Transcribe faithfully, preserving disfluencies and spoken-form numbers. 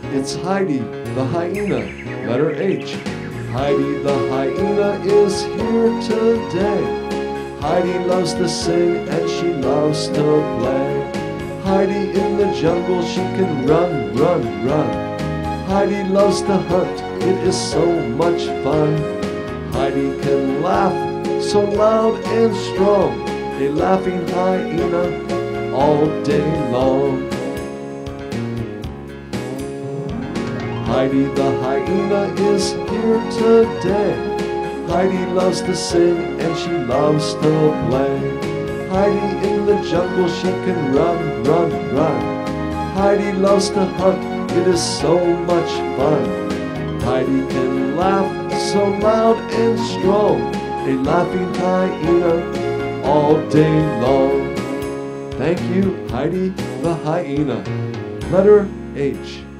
It's Heidi the hyena, letter H. Heidi the hyena is here today. Heidi loves to sing and she loves to play. Heidi in the jungle, she can run, run, run. Heidi loves to hunt, it is so much fun. Heidi can laugh so loud and strong, a laughing hyena all day long. Heidi the hyena is here today. Heidi loves to sing and she loves to play. Heidi in the jungle, she can run, run, run. Heidi loves to hunt, it is so much fun. Heidi can laugh so loud and strong, a laughing hyena all day long. Thank you, Heidi the hyena. Letter H.